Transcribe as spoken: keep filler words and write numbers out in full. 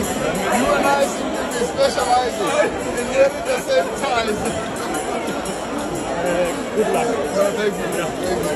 You and I seem to be specializing in nearly the same time. Uh, good luck. No, thank you. Thank you.